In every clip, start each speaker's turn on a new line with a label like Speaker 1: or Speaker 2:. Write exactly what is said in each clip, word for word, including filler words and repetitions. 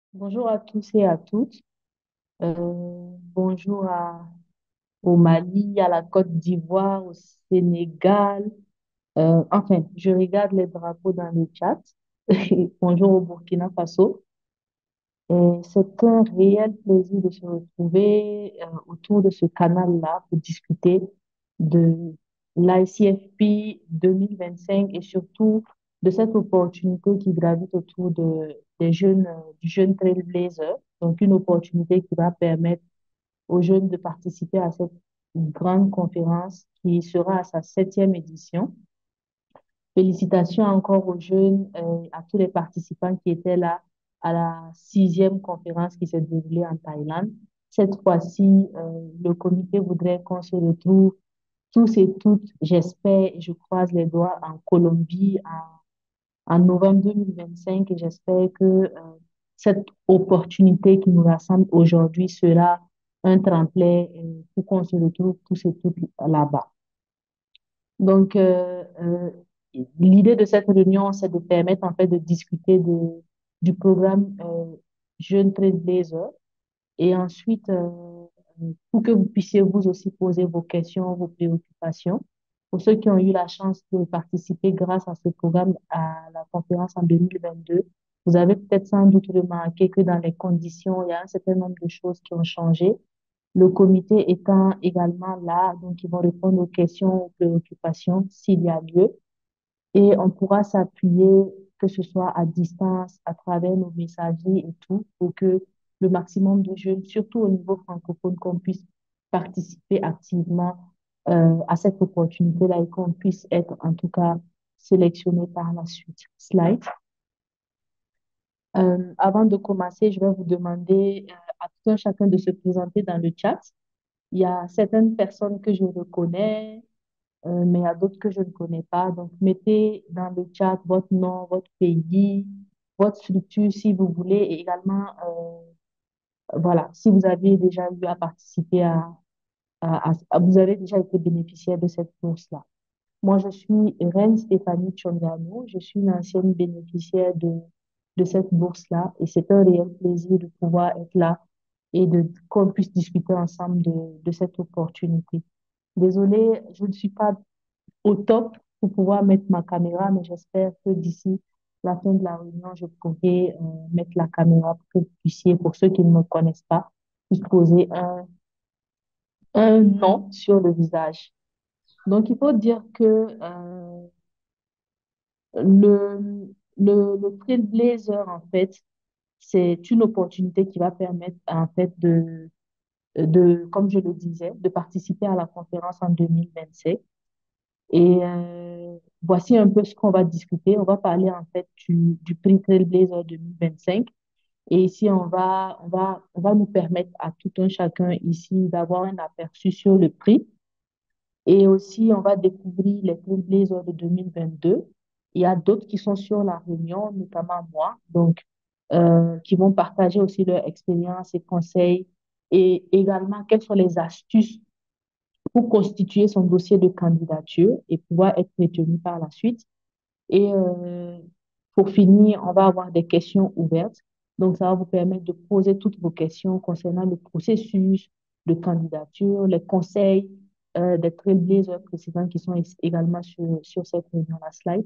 Speaker 1: Bonjour à tous et à toutes. Euh, bonjour à- au Mali, à la Côte d'Ivoire, au Sénégal. Euh, enfin, je regarde les drapeaux dans le chat. Bonjour au Burkina Faso. Et c'est un réel plaisir de se retrouver euh, autour de ce canal-là pour discuter de l'I C F P deux mille vingt-cinq et surtout de cette opportunité qui gravite autour de, des jeunes, euh, du jeune Trailblazer. Donc, une opportunité qui va permettre aux jeunes de participer à cette grande conférence qui sera à sa septième édition. Félicitations encore aux jeunes, euh, à tous les participants qui étaient là à la sixième conférence qui s'est déroulée en Thaïlande. Cette fois-ci, euh, le comité voudrait qu'on se retrouve tous et toutes, j'espère et je croise les doigts, en Colombie en, en novembre deux mille vingt-cinq et j'espère que euh, cette opportunité qui nous rassemble aujourd'hui sera un tremplin euh, pour qu'on se retrouve tous et toutes là-bas. Donc, euh, euh, l'idée de cette réunion, c'est de permettre en fait de discuter de, du programme euh, Jeunes Trailblazer et ensuite euh, pour que vous puissiez vous aussi poser vos questions, vos préoccupations. Pour ceux qui ont eu la chance de participer grâce à ce programme à la conférence en deux mille vingt-deux, vous avez peut-être sans doute remarqué que dans les conditions, il y a un certain nombre de choses qui ont changé. Le comité étant également là, donc ils vont répondre aux questions, aux préoccupations s'il y a lieu. Et on pourra s'appuyer, que ce soit à distance, à travers nos messageries et tout, pour que le maximum de jeunes, surtout au niveau francophone, qu'on puisse participer activement euh, à cette opportunité-là et qu'on puisse être en tout cas sélectionné par la suite. Slide. Euh, avant de commencer, je vais vous demander euh, à tout un chacun de se présenter dans le chat. Il y a certaines personnes que je reconnais, euh, mais il y a d'autres que je ne connais pas. Donc, mettez dans le chat votre nom, votre pays, votre structure si vous voulez, et également, euh, voilà, si vous avez déjà eu à participer à, à, à- à- vous avez déjà été bénéficiaire de cette bourse-là. Moi, je suis Reine Stéphanie Tchongiano, je suis une ancienne bénéficiaire de, de cette bourse-là, et c'est un réel plaisir de pouvoir être là et de qu'on puisse discuter ensemble de, de cette opportunité. Désolée, je ne suis pas au top pour pouvoir mettre ma caméra, mais j'espère que d'ici la fin de la réunion, je pourrai euh, mettre la caméra pour que vous puissiez, pour ceux qui ne me connaissent pas, puissent poser un, un nom sur le visage. Donc, il faut dire que euh, le, le, le Trailblazer, en fait, c'est une opportunité qui va permettre, en fait, de, de, comme je le disais, de participer à la conférence en deux mille vingt-cinq. Et euh, voici un peu ce qu'on va discuter. On va parler en fait du, du prix Trailblazer deux mille vingt-cinq. Et ici, on va, on va, on va nous permettre à tout un chacun ici d'avoir un aperçu sur le prix. Et aussi, on va découvrir les Trailblazers de deux mille vingt-deux. Il y a d'autres qui sont sur la réunion, notamment moi, donc euh, qui vont partager aussi leur expérience et conseils et également quelles sont les astuces pour constituer son dossier de candidature et pouvoir être retenu par la suite. Et euh, pour finir, on va avoir des questions ouvertes. Donc, ça va vous permettre de poser toutes vos questions concernant le processus de candidature, les conseils euh, des trailblazers précédents qui sont également sur, sur cette réunion-là slide.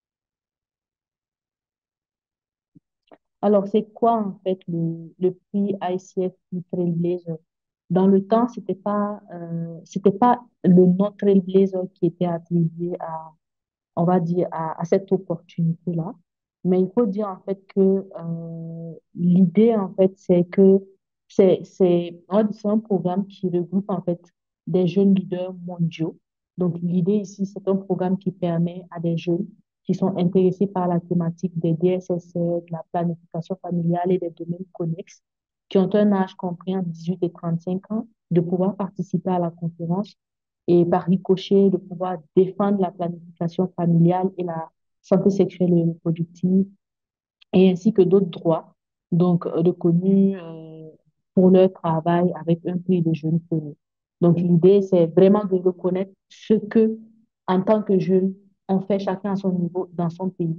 Speaker 1: Alors, c'est quoi en fait le, le prix I C F P Trailblazer? Dans le temps, c'était pas, euh, c'était pas le nom Trailblazer qui était attribué à on va dire, à, à cette opportunité-là. Mais il faut dire en fait que euh, l'idée, en fait, c'est que c'est, c'est, on va dire, c'est un programme qui regroupe en fait des jeunes leaders mondiaux. Donc, l'idée ici, c'est un programme qui permet à des jeunes qui sont intéressés par la thématique des D S S R, de la planification familiale et des domaines connexes, qui ont un âge compris entre dix-huit et trente-cinq ans, de pouvoir participer à la conférence et par ricochet de pouvoir défendre la planification familiale et la santé sexuelle et reproductive, et ainsi que d'autres droits, donc euh, reconnus euh, pour leur travail avec un prix de jeunes connus. Donc l'idée, c'est vraiment de reconnaître ce que, en tant que jeunes, on fait chacun à son niveau dans son pays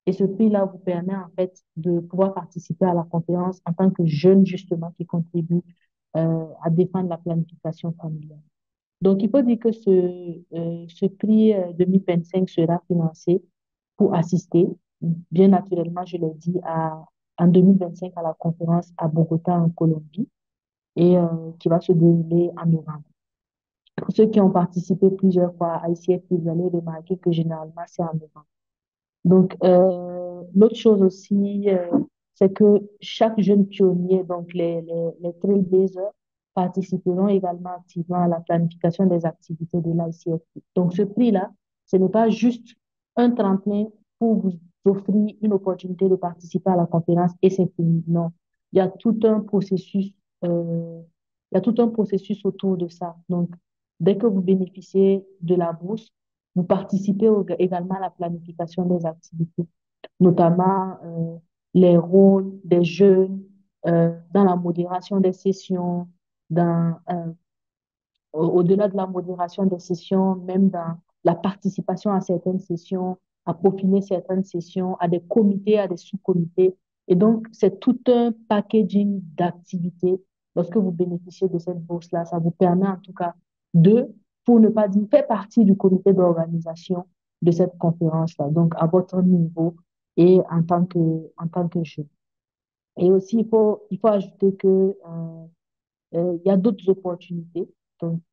Speaker 1: Et ce prix-là vous permet en fait de pouvoir participer à la conférence en tant que jeune justement qui contribue euh, à défendre la planification familiale. Donc, il faut dire que ce, euh, ce prix euh, deux mille vingt-cinq sera financé pour assister, bien naturellement, je l'ai dit, à, en deux mille vingt-cinq à la conférence à Bogota, en Colombie, et euh, qui va se dérouler en novembre. Pour ceux qui ont participé plusieurs fois à I C F, vous allez remarquer que généralement, c'est en novembre. Donc, euh, l'autre chose aussi, euh, c'est que chaque jeune pionnier, donc les, les, les trailblazers, participeront également activement à la planification des activités de l'I C F P. Donc, ce prix-là, ce n'est pas juste un tremplin pour vous offrir une opportunité de participer à la conférence et c'est fini. Non, il y a tout un processus, euh, il y a tout un processus autour de ça. Donc, dès que vous bénéficiez de la bourse, vous participez au- également à la planification des activités, notamment euh, les rôles des jeunes euh, dans la modération des sessions, dans, euh, au- au-delà de la modération des sessions, même dans la participation à certaines sessions, à peaufiner certaines sessions, à des comités, à des sous-comités. Et donc, c'est tout un packaging d'activités. Lorsque vous bénéficiez de cette bourse-là, ça vous permet en tout cas de, pour ne pas dire, faire partie du comité d'organisation de cette conférence-là, donc à votre niveau et en tant que, en tant que jeune. Et aussi, il faut, il faut ajouter que, euh, euh, il y a d'autres opportunités. Donc,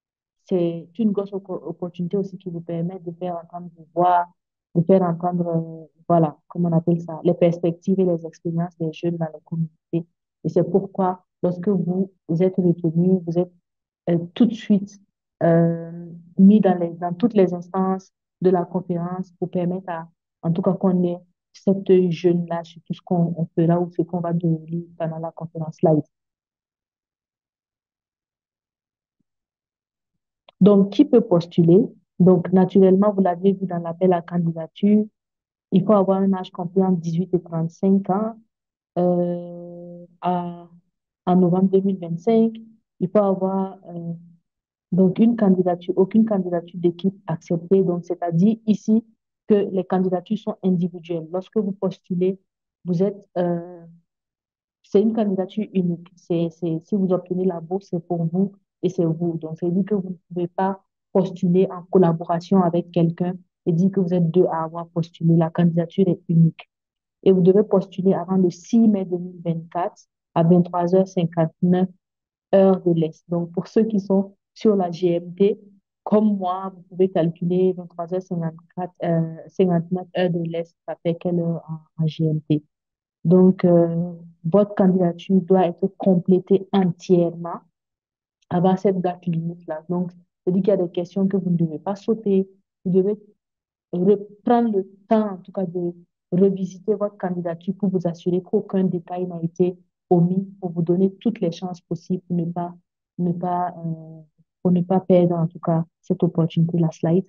Speaker 1: c'est une grosse oppo- opportunité aussi qui vous permet de faire entendre vos voix, de faire entendre, euh, voilà, comment on appelle ça, les perspectives et les expériences des jeunes dans la communauté. Et c'est pourquoi, lorsque vous, vous êtes retenu, vous êtes euh, tout de suite euh, mis dans les, dans toutes les instances de la conférence pour permettre à, en tout cas, qu'on ait cette jeune-là sur tout ce qu'on on fera ou ce qu'on va dérouler pendant la conférence live. Donc, qui peut postuler? Donc, naturellement, vous l'avez vu dans l'appel à candidature, il faut avoir un âge compris entre dix-huit et trente-cinq ans. Euh, à, en novembre deux mille vingt-cinq, il faut avoir euh, donc une candidature, aucune candidature d'équipe acceptée. Donc, c'est-à-dire ici que les candidatures sont individuelles. Lorsque vous postulez, vous êtes, euh, c'est une candidature unique. C'est, c'est, si vous obtenez la bourse, c'est pour vous et c'est vous. Donc, c'est dit que vous ne pouvez pas postuler en collaboration avec quelqu'un et dire que vous êtes deux à avoir postulé. La candidature est unique. Et vous devez postuler avant le six mai deux mille vingt-quatre à vingt-trois heures cinquante-neuf heure de l'Est. Donc, pour ceux qui sont sur la G M T, comme moi, vous pouvez calculer vingt-trois heures cinquante-quatre, euh, cinquante-neuf heure de l'Est, ça fait quelle heure en, en G M T? Donc, euh, votre candidature doit être complétée entièrement avant cette date limite-là. Donc, c'est-à-dire qu'il y a des questions que vous ne devez pas sauter. Vous devez reprendre le temps, en tout cas, de revisiter votre candidature pour vous assurer qu'aucun détail n'a été omis, pour vous donner toutes les chances possibles pour ne pas, ne pas, euh, pour ne pas perdre, en tout cas, cette opportunité, la slide.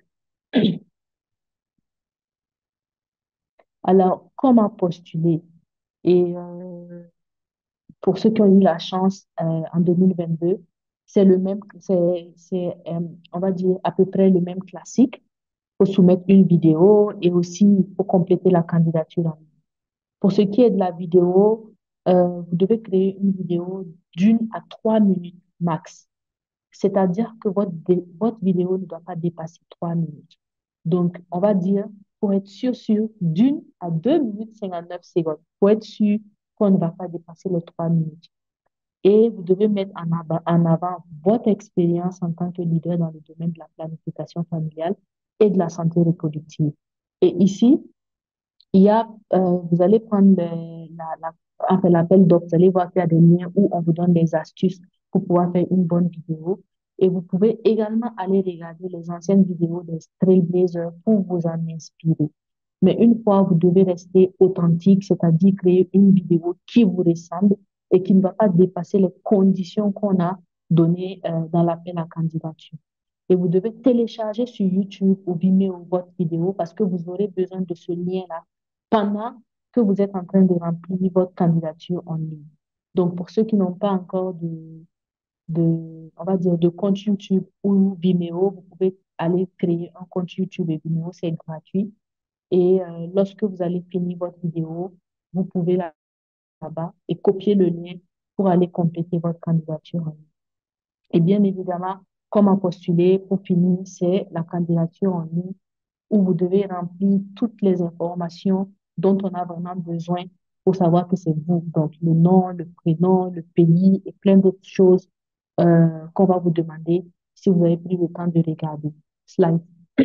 Speaker 1: Alors, comment postuler? Et euh, pour ceux qui ont eu la chance euh, en deux mille vingt-deux, c'est le même, c'est, c'est, euh, on va dire, à peu près le même classique. Il faut soumettre une vidéo et aussi il faut compléter la candidature en ligne. Pour ce qui est de la vidéo, euh, vous devez créer une vidéo d'une à trois minutes max. C'est-à-dire que votre, dé- votre vidéo ne doit pas dépasser trois minutes. Donc, on va dire, pour être sûr, sûr, d'une à deux minutes cinquante-neuf secondes. Pour être sûr qu'on ne va pas dépasser les trois minutes. Et vous devez mettre en avant, en avant votre expérience en tant que leader dans le domaine de la planification familiale et de la santé reproductive. Et ici, il y a, euh, vous allez prendre le- la, la, enfin, l'appel d'offres, vous allez voir qu'il y a des liens où on vous donne des astuces pour pouvoir faire une bonne vidéo. Et vous pouvez également aller regarder les anciennes vidéos des Trailblazers pour vous en inspirer. Mais une fois, vous devez rester authentique, c'est-à-dire créer une vidéo qui vous ressemble et qui ne va pas dépasser les conditions qu'on a données euh, dans l'appel à candidature. Et vous devez télécharger sur YouTube ou Vimeo votre vidéo parce que vous aurez besoin de ce lien-là pendant que vous êtes en train de remplir votre candidature en ligne. Donc, pour ceux qui n'ont pas encore de, de, on va dire, de compte YouTube ou Vimeo, vous pouvez aller créer un compte YouTube et Vimeo, c'est gratuit. Et euh, lorsque vous allez finir votre vidéo, vous pouvez là- là-bas et copier le lien pour aller compléter votre candidature en ligne. Et bien évidemment, comment postuler pour finir, c'est la candidature en ligne où vous devez remplir toutes les informations dont on a vraiment besoin pour savoir que c'est vous. Donc, le nom, le prénom, le pays et plein d'autres choses euh, qu'on va vous demander si vous avez pris le temps de regarder. Slide.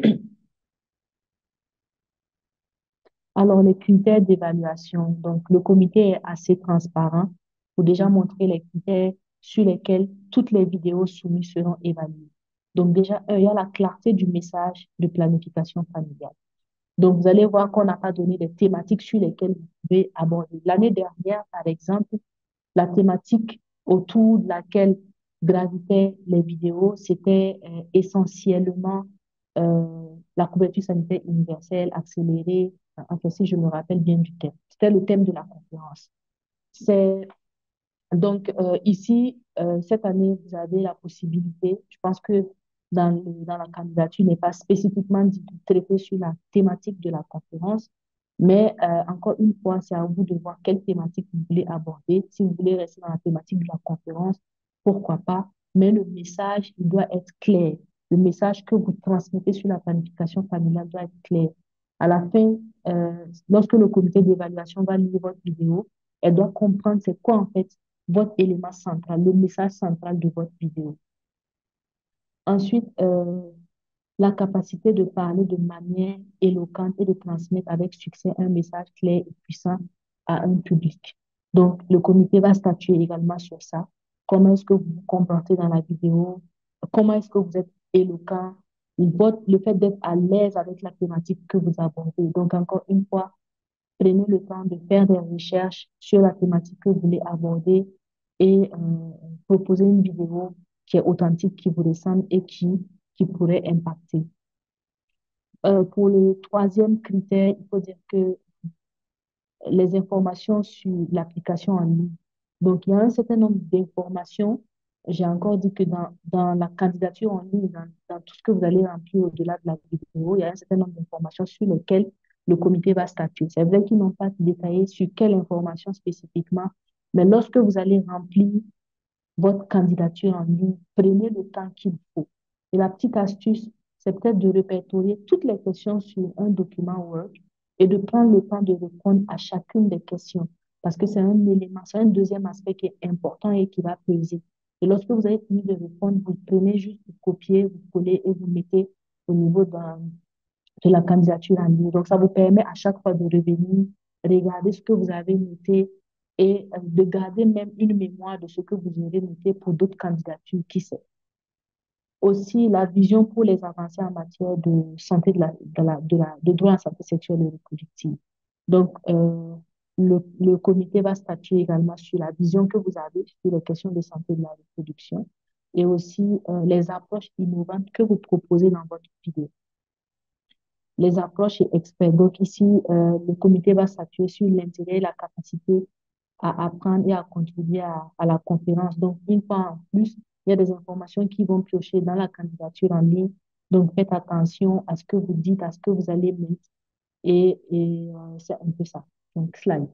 Speaker 1: Alors, les critères d'évaluation. Donc, le comité est assez transparent pour déjà montrer les critères sur lesquels toutes les vidéos soumises seront évaluées. Donc, déjà, un, il y a la clarté du message de planification familiale. Donc, vous allez voir qu'on n'a pas donné des thématiques sur lesquelles vous pouvez aborder. L'année dernière, par exemple, la thématique autour de laquelle gravitaient les vidéos, c'était euh, essentiellement euh, la couverture sanitaire universelle accélérée, enfin, si je me rappelle bien du thème. C'était le thème de la conférence. C'est donc, euh, ici, euh, cette année, vous avez la possibilité, je pense que dans, le- dans la candidature, il n'est pas spécifiquement dit de traiter sur la thématique de la conférence, mais euh, encore une fois, c'est à vous de voir quelle thématique vous voulez aborder. Si vous voulez rester dans la thématique de la conférence, pourquoi pas, mais le message, il doit être clair. Le message que vous transmettez sur la planification familiale doit être clair. À la fin, euh, lorsque le comité d'évaluation va lire votre vidéo, elle doit comprendre c'est quoi en fait votre élément central, le message central de votre vidéo. Ensuite, euh, la capacité de parler de manière éloquente et de transmettre avec succès un message clair et puissant à un public. Donc, le comité va statuer également sur ça. Comment est-ce que vous vous comportez dans la vidéo? Comment est-ce que vous êtes éloquent? Votre, le fait d'être à l'aise avec la thématique que vous abordez. Donc, encore une fois, prenez le temps de faire des recherches sur la thématique que vous voulez aborder et euh, proposer une vidéo qui est authentique, qui vous ressemble et qui, qui pourrait impacter. Euh, pour le troisième critère, il faut dire que les informations sur l'application en ligne. Donc, il y a un certain nombre d'informations. J'ai encore dit que dans, dans la candidature en ligne, dans, dans tout ce que vous allez remplir au-delà de la vidéo, il y a un certain nombre d'informations sur lesquelles le comité va statuer. C'est vrai qu'ils n'ont pas détaillé sur quelle information spécifiquement, mais lorsque vous allez remplir votre candidature en ligne, prenez le temps qu'il faut. Et la petite astuce, c'est peut-être de répertorier toutes les questions sur un document Word et de prendre le temps de répondre à chacune des questions. Parce que c'est un élément, c'est un deuxième aspect qui est important et qui va peser. Et lorsque vous avez fini de répondre, vous prenez juste, vous copiez, vous collez et vous mettez au niveau de, de la candidature en ligne. Donc, ça vous permet à chaque fois de revenir, regarder ce que vous avez noté et euh, de garder même une mémoire de ce que vous aurez noté pour d'autres candidatures, qui sait. Aussi, la vision pour les avancées en matière de santé de la, de la, de la, de droit en santé sexuelle et reproductive. Donc, euh, le, le comité va statuer également sur la vision que vous avez sur les questions de santé de la reproduction et aussi euh, les approches innovantes que vous proposez dans votre vidéo. Les approches et experts. Donc ici, euh, le comité va statuer sur l'intérêt et la capacité à apprendre et à contribuer à, à la conférence. Donc, une fois en plus, il y a des informations qui vont piocher dans la candidature en ligne. Donc, faites attention à ce que vous dites, à ce que vous allez mettre. Et, et euh, c'est un peu ça. Donc, slide.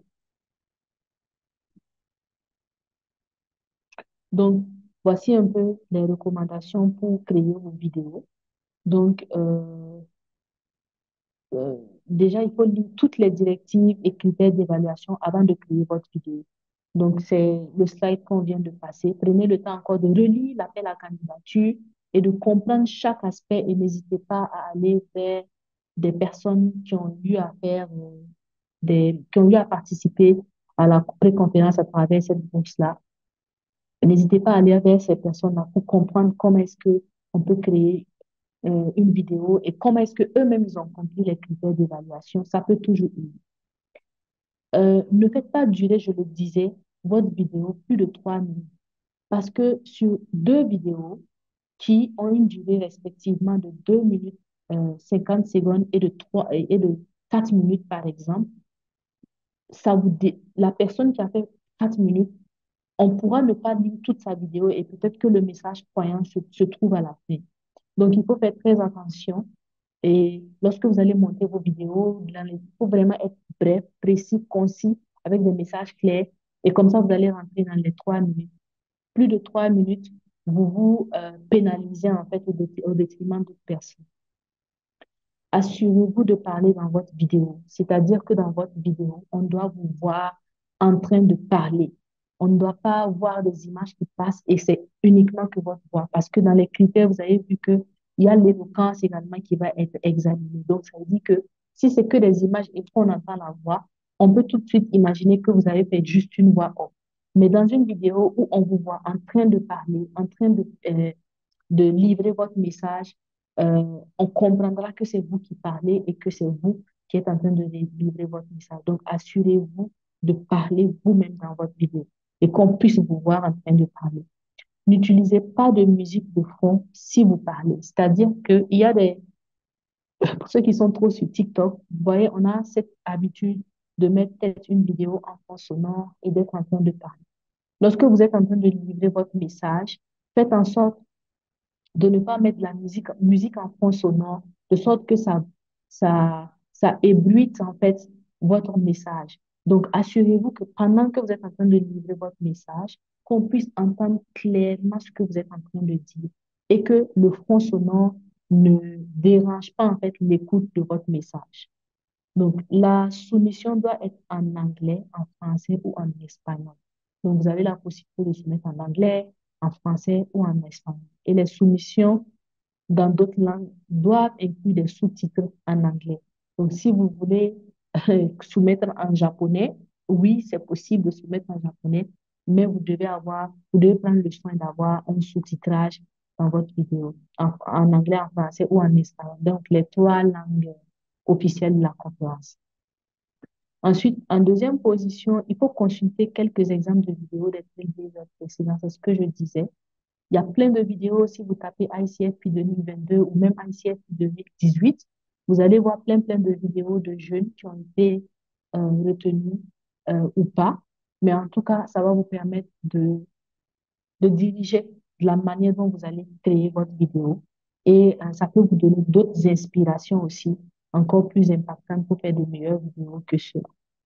Speaker 1: Donc, voici un peu les recommandations pour créer vos vidéos. Donc, euh, euh, déjà, il faut lire toutes les directives et critères d'évaluation avant de créer votre vidéo. Donc, c'est le slide qu'on vient de passer. Prenez le temps encore de relire l'appel à candidature et de comprendre chaque aspect et n'hésitez pas à aller vers des personnes qui ont eu à faire, euh, des, qui ont eu à participer à la pré-conférence à travers cette bourse-là. N'hésitez pas à aller vers ces personnes-là pour comprendre comment est-ce que on peut créer euh, une vidéo et comment est-ce que eux-mêmes ils ont compris les critères d'évaluation. Ça peut toujours aider. Euh, ne faites pas durer, je le disais, votre vidéo plus de trois minutes. Parce que sur deux vidéos qui ont une durée respectivement de deux minutes euh, cinquante secondes et de trois et de quatre minutes par exemple, ça vous dé- la personne qui a fait quatre minutes, on pourra ne pas lire toute sa vidéo et peut-être que le message poignant se, se trouve à la fin. Donc, il faut faire très attention Et lorsque vous allez monter vos vidéos, dans les- il faut vraiment être bref, précis, concis, avec des messages clairs. Et comme ça, vous allez rentrer dans les trois minutes. Plus de trois minutes, vous vous euh, pénalisez en fait au, dé- au détriment d'autres personnes. Assurez-vous de parler dans votre vidéo. C'est-à-dire que dans votre vidéo, on doit vous voir en train de parler. On ne doit pas voir des images qui passent et c'est uniquement que votre voix. Parce que dans les critères, vous avez vu que il y a l'éloquence également qui va être examinée. Donc, ça veut dire que si c'est que des images et qu'on entend la voix, on peut tout de suite imaginer que vous avez fait juste une voix off. Mais dans une vidéo où on vous voit en train de parler, en train de, euh, de livrer votre message, euh, on comprendra que c'est vous qui parlez et que c'est vous qui êtes en train de livrer votre message. Donc, assurez-vous de parler vous-même dans votre vidéo et qu'on puisse vous voir en train de parler. N'utilisez pas de musique de fond si vous parlez. C'est-à-dire qu'il y a des, pour ceux qui sont trop sur TikTok, vous voyez, on a cette habitude de mettre peut-être une vidéo en fond sonore et d'être en train de parler. Lorsque vous êtes en train de livrer votre message, faites en sorte de ne pas mettre de la musique, musique en fond sonore, de sorte que ça, ça, ça ébruite en fait votre message. Donc, assurez-vous que pendant que vous êtes en train de livrer votre message, qu'on puisse entendre clairement ce que vous êtes en train de dire et que le fond sonore ne dérange pas en fait l'écoute de votre message. Donc, la soumission doit être en anglais, en français ou en espagnol. Donc, vous avez la possibilité de soumettre en anglais, en français ou en espagnol. Et les soumissions dans d'autres langues doivent inclure des sous-titres en anglais. Donc, si vous voulez euh, soumettre en japonais, oui, c'est possible de soumettre en japonais, mais vous devez avoir, vous devez prendre le soin d'avoir un sous-titrage dans votre vidéo, en, en anglais, en français ou en espagnol. Donc, les trois langues officielles de la conférence. Ensuite, en deuxième position, il faut consulter quelques exemples de vidéos des trailblazers précédents. C'est ce que je disais. Il y a plein de vidéos, si vous tapez I C F P deux mille vingt-deux ou même I C F P deux mille dix-huit, vous allez voir plein, plein de vidéos de jeunes qui ont été euh, retenus euh, ou pas. Mais en tout cas, ça va vous permettre de, de diriger de la manière dont vous allez créer votre vidéo. Et euh, ça peut vous donner d'autres inspirations aussi, encore plus impactantes pour faire de meilleures vidéos que ceux.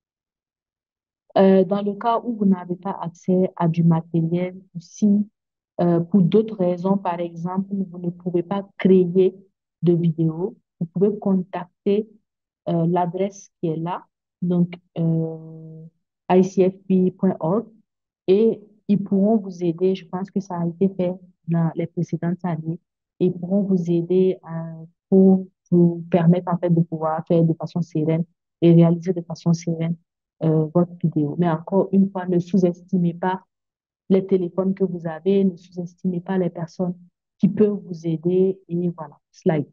Speaker 1: Euh, dans le cas où vous n'avez pas accès à du matériel, ou si euh, pour d'autres raisons, par exemple, vous ne pouvez pas créer de vidéo, vous pouvez contacter euh, l'adresse qui est là, donc euh, i c f p point org, et ils pourront vous aider. Je pense que ça a été fait dans les précédentes années. Et ils pourront vous aider euh, pour vous permettre en fait de pouvoir faire de façon sereine et réaliser de façon sereine euh, votre vidéo. Mais encore une fois, ne sous-estimez pas les téléphones que vous avez, ne sous-estimez pas les personnes qui peuvent vous aider et voilà, slide.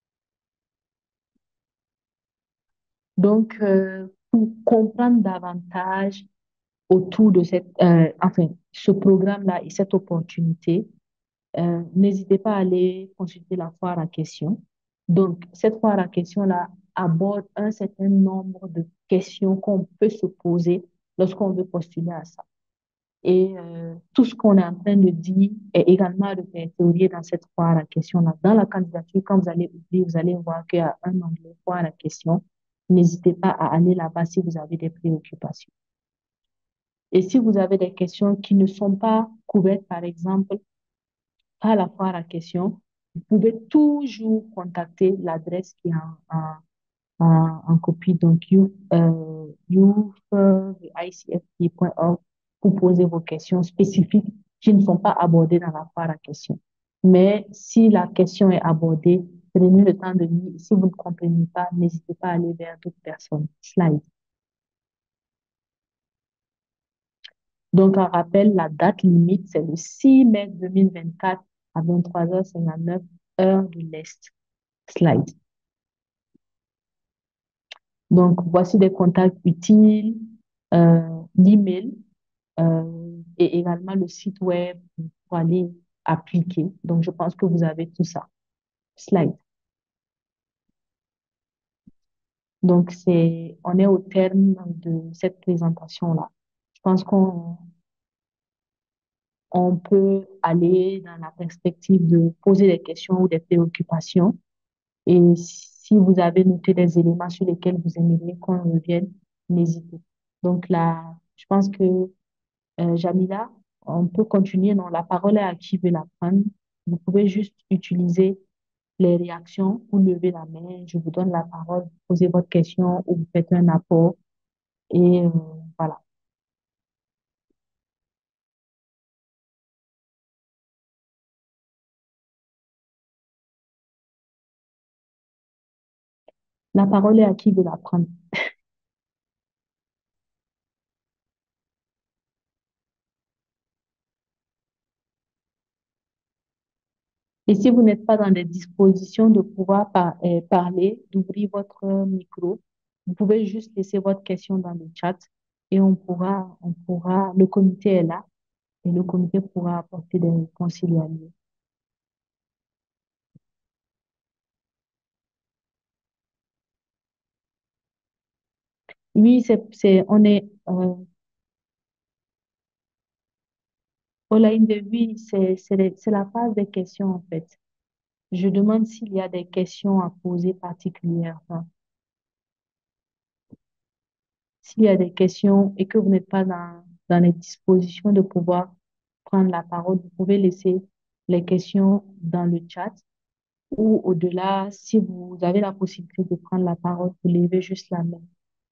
Speaker 1: Donc, euh, pour comprendre davantage autour de cette, euh, enfin, ce programme-là et cette opportunité, euh, n'hésitez pas à aller consulter la foire à questions. Donc, cette foire à questions-là aborde un certain nombre de questions qu'on peut se poser lorsqu'on veut postuler à ça. Et euh, tout ce qu'on est en train de dire est également répertorié dans cette foire à questions-là. Dans la candidature, quand vous allez ouvrir, vous allez voir qu'il y a un onglet foire à questions. N'hésitez pas à aller là-bas si vous avez des préoccupations. Et si vous avez des questions qui ne sont pas couvertes, par exemple, par la foire à questions, vous pouvez toujours contacter l'adresse qui est en, en, en, en copie, donc youth, euh, youth euh, i c f p point org pour poser vos questions spécifiques qui ne sont pas abordées dans la foire à questions. Mais si la question est abordée, prenez le temps de lire. Si vous ne comprenez pas, n'hésitez pas à aller vers d'autres personnes. Slide. Donc, on rappelle, la date limite, c'est le six mai deux mille vingt-quatre à vingt-trois heures cinquante-neuf, heure de l'Est. Slide. Donc, voici des contacts utiles, euh, l'email euh, et également le site web pour aller appliquer. Donc, je pense que vous avez tout ça. Slide. Donc, c'est, on est au terme de cette présentation-là. Je pense qu'on on peut aller dans la perspective de poser des questions ou des préoccupations. Et si vous avez noté des éléments sur lesquels vous aimeriez qu'on revienne, n'hésitez. Donc là, je pense que euh, Jamila, on peut continuer. Non, la parole est à qui veut la prendre. Vous pouvez juste utiliser les réactions ou lever la main. Je vous donne la parole, posez votre question ou vous faites un apport. Et euh, voilà. La parole est à qui veut la prendre. Et si vous n'êtes pas dans les dispositions de pouvoir par- euh, parler, d'ouvrir votre micro, vous pouvez juste laisser votre question dans le chat et on pourra, on pourra, le comité est là et le comité pourra apporter des conciliations. Oui, c'est, c'est, on est, euh, online de oui, c'est, c'est les- c'est la phase des questions en fait. Je demande s'il y a des questions à poser particulièrement. S'il y a des questions et que vous n'êtes pas dans, dans les dispositions de pouvoir prendre la parole, vous pouvez laisser les questions dans le chat ou au-delà, si vous avez la possibilité de prendre la parole, vous levez juste la main.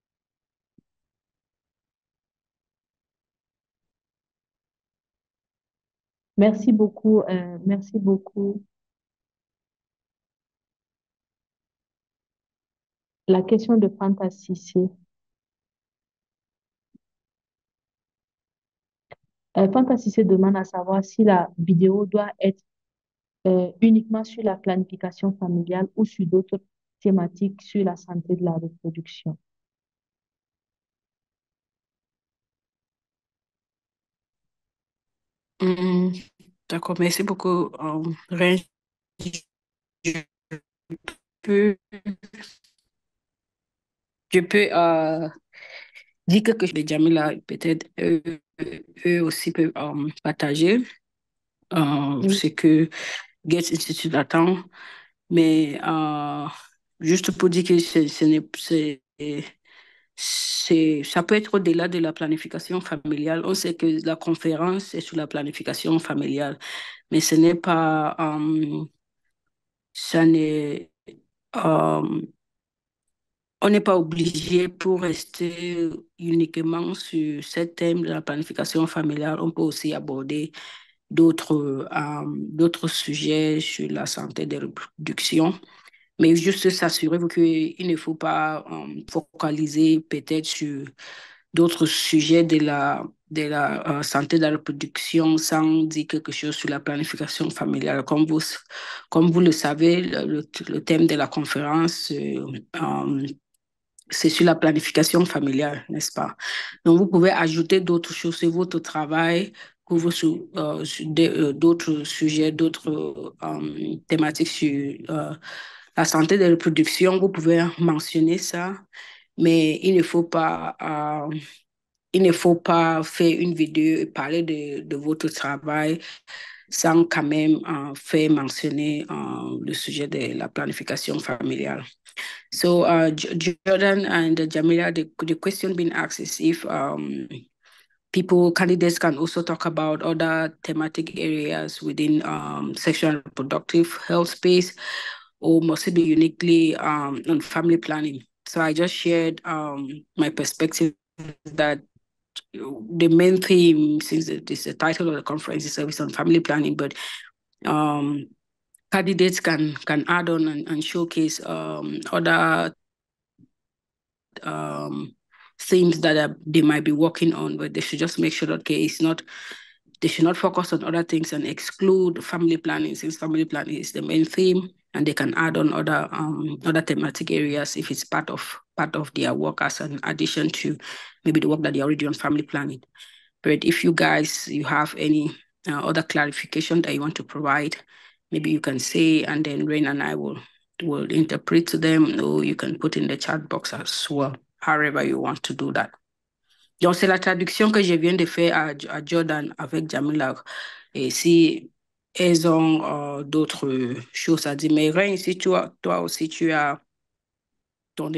Speaker 1: Merci beaucoup, euh, merci beaucoup. La question de Fantasy, c'est, euh, Fantasy se demande à savoir si la vidéo doit être euh, uniquement sur la planification familiale ou sur d'autres thématiques sur la santé de la reproduction.
Speaker 2: Hum, d'accord, merci beaucoup. Euh, Ren. je peux, je peux euh, dire quelque chose de Jamila, peut-être eux, eux aussi peuvent euh, partager euh,
Speaker 1: Oui,
Speaker 2: ce que Gates Institute attend. Mais euh, juste pour dire que c'est, ce n'est, c'est, c'est, ça peut être au-delà de la planification familiale. On sait que la conférence est sur la planification familiale, mais ce n'est pas, euh, ça n'est, euh, on n'est pas obligé pour rester uniquement sur ce thème de la planification familiale. On peut aussi aborder d'autres euh, d'autres sujets sur la santé des reproductions. Mais juste s'assurer qu'il ne faut pas euh, focaliser peut-être sur d'autres sujets de la, de la euh, santé de la reproduction sans dire quelque chose sur la planification familiale. Comme vous, comme vous le savez, le, le, le thème de la conférence, euh, euh, c'est sur la planification familiale, n'est-ce pas? Donc, vous pouvez ajouter d'autres choses sur votre travail, couvre sur, euh, sur des- euh, d'autres sujets, d'autres euh, thématiques sur euh, la santé de la reproduction. Vous pouvez mentionner ça, mais il ne faut pas, euh, il ne faut pas faire une vidéo et parler de, de votre travail sans quand même euh, faire mentionner euh, le sujet de la planification familiale. So, uh, J- Jordan and uh, Jamila, the, the question being asked is if um, people, candidates can also talk about other thematic areas within um, sexual and reproductive health space, or must it be uniquely um, on family planning? So I just shared um, my perspective that the main theme, since it is the title of the conference, is service on family planning, but um, candidates can can add on and, and showcase um, other um, things that are, they might be working on, but they should just make sure that okay, it's not they should not focus on other things and exclude family planning since family planning is the main theme, and they can add on other um, other thematic areas if it's part of part of their work as an addition to maybe the work that they already do on family planning. But if you guys you have any uh, other clarification that you want to provide, maybe you can say, and then Rain and I will will interpret to them, or you can put in the chat box as well, however you want to do that. Donc, c'est la traduction que je viens de faire à, à Jordan avec Jamila. Et si elles ont euh, d'autres choses à dire, mais Rain, si tu as, toi aussi tu as ton